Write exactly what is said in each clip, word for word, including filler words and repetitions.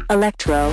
Electro.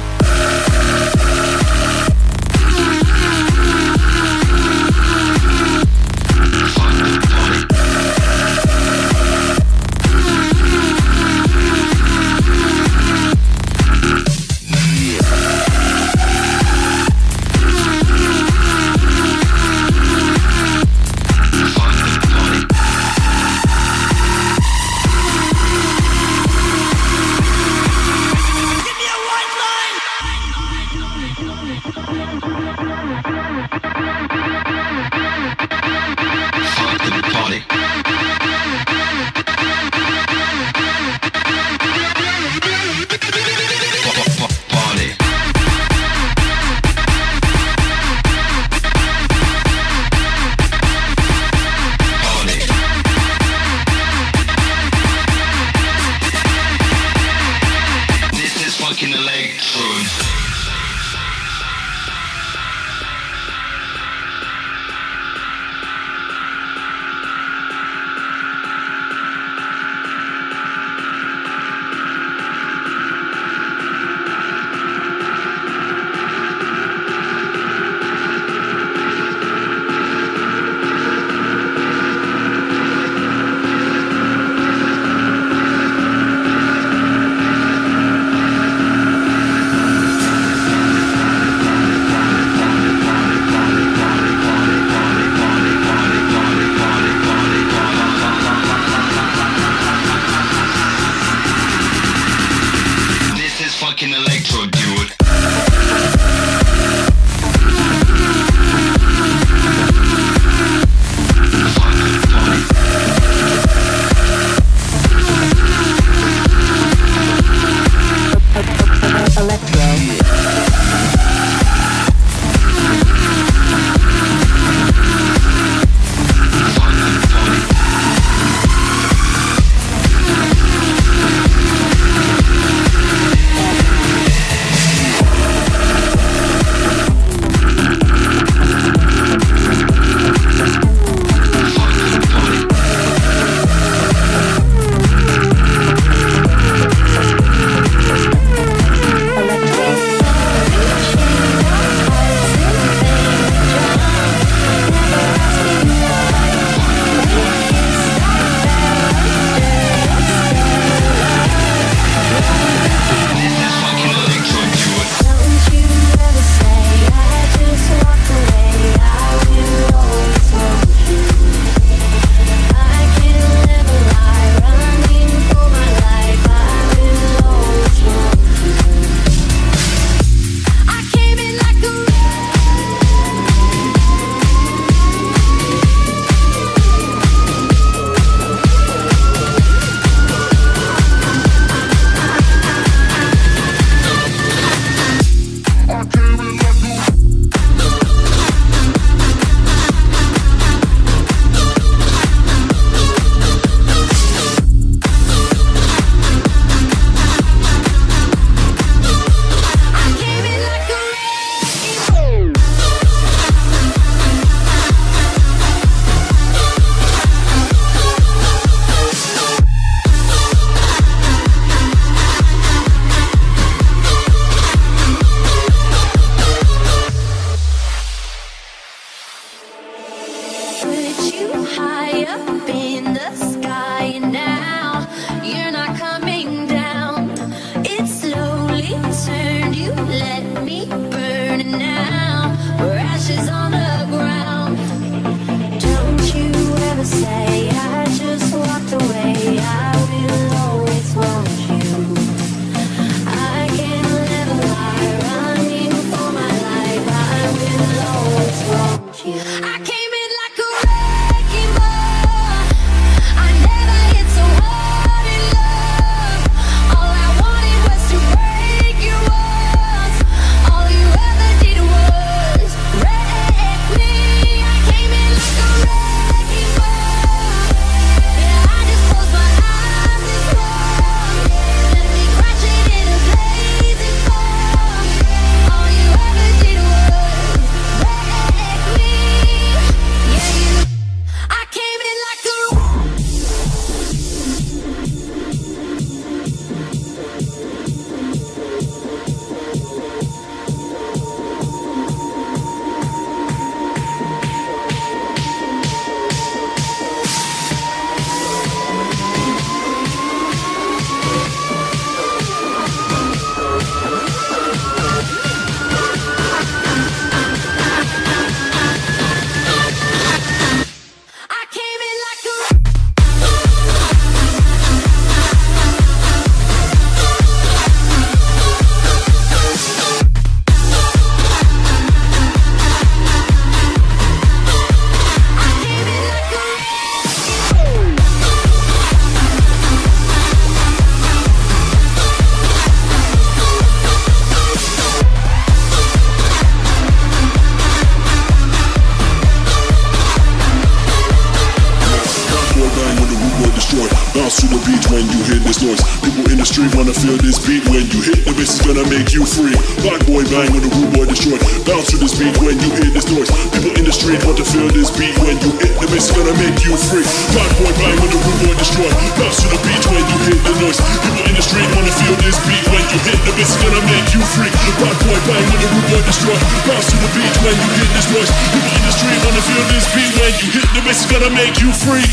beat when you hear this noise. People in the street wanna feel this beat. When you hit the bass, it's gonna make you free. Bad boy bang when the rude boy destroy. Bounce to this beat when you hear this noise. People in the street want to feel this beat. When you hit the bass, it's gonna make you free. Bad boy bang when the rude boy destroy. Bounce to the beat when you hear the noise. People in the street wanna feel this beat. When you hit the bass, it's gonna make you free. Bad boy bang when the rude boy destroy. Bounce to the beat when you hear this noise. People in the street wanna feel this beat. When you hit the bass, it's gonna make you free.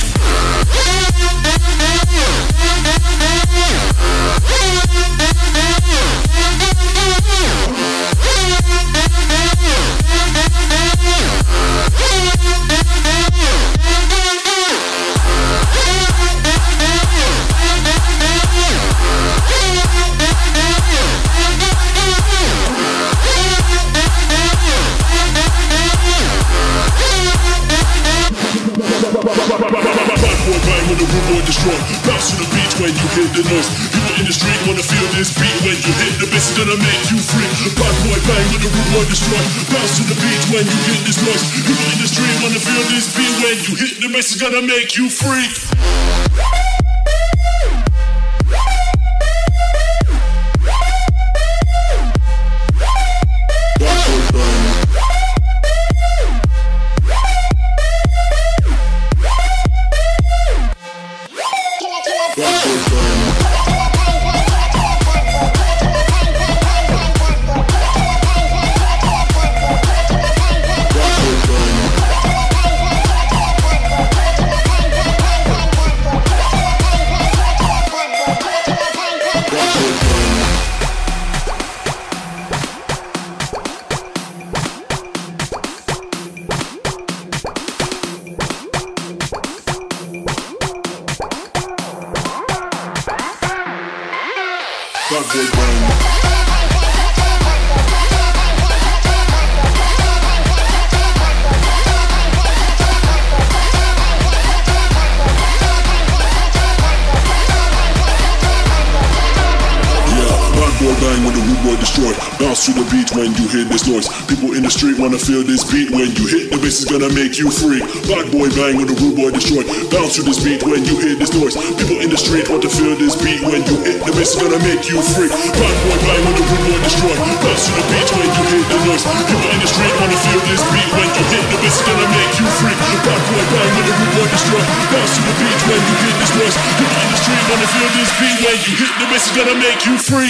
Bounce to the beat when you hear the noise. People in the street wanna feel this beat. When you hit the bass, it's gonna make you free. Bad boy bang when the rude boy destroy. Bounce to the beat when you hear this noise. People in the street wanna feel this beat. When you hit the bass, it's gonna make you free. To the beat when you hear this noise. People in the street wanna feel this beat. When you hit the bass, it's gonna make you free. Bad boy bang when the rude boy destroy. Bounce to this beat when you hear this noise. People in the street want to feel this beat. When you hit the bass, it's gonna make you free. Bad boy bang when the rude boy destroy. Bounce to the beat when you hear the noise. People in the street wanna feel this beat. When you hit the bass, it's gonna make you free. Bad boy bang when the rude boy destroy. Bounce to the beat when you hear this noise. People in the street wanna feel this beat. When you hit the bass, it's gonna make you free.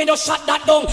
me just shut that down.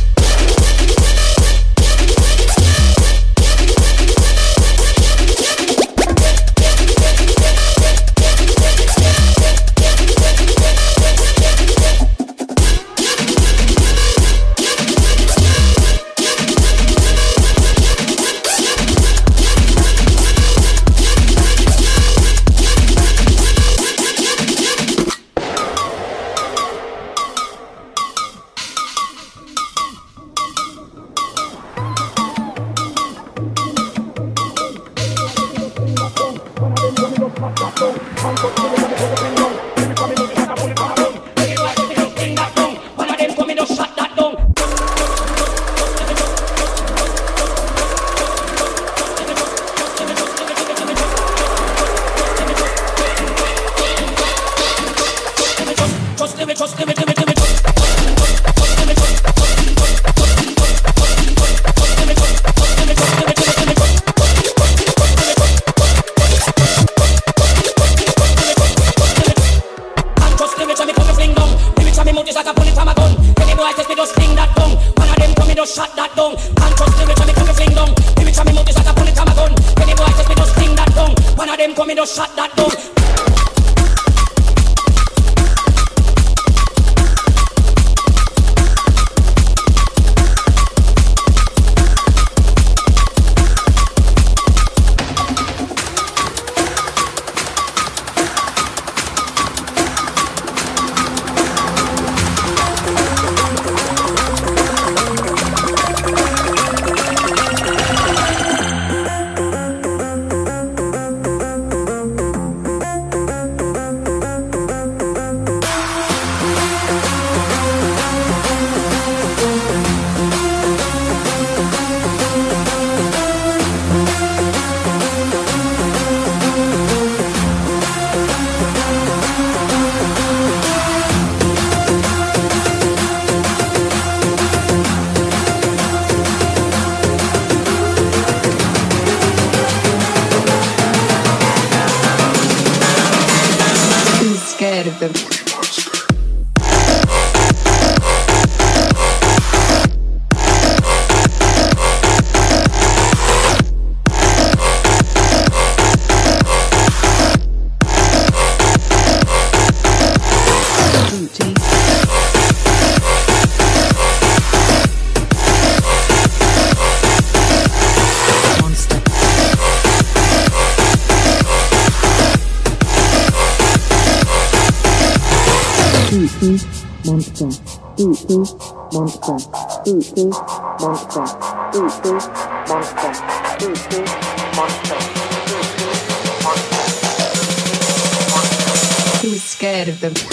Monsta, Monsta, Monsta, Monsta, Monsta, Monsta, Monsta, Monsta, Monsta. Who's scared of them?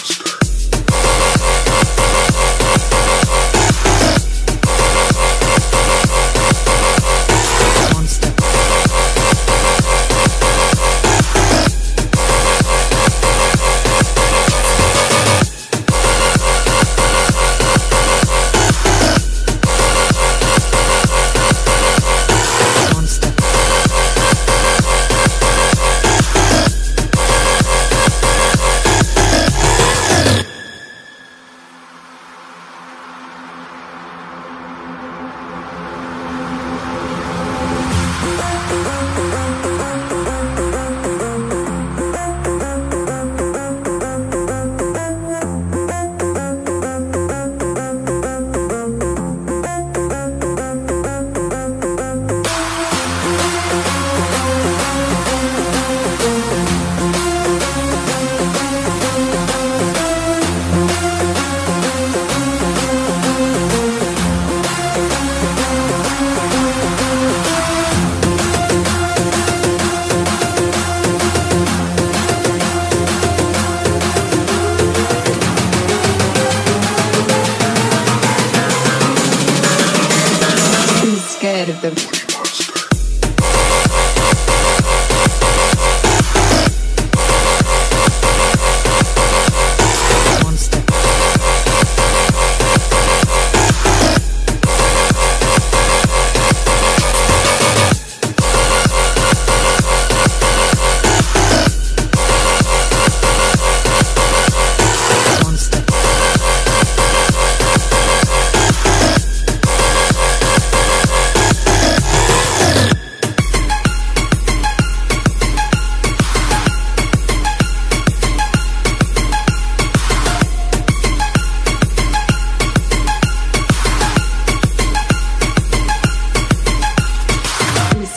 Scared of them.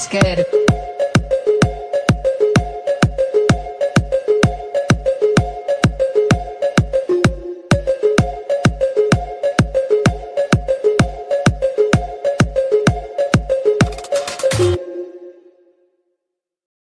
scared of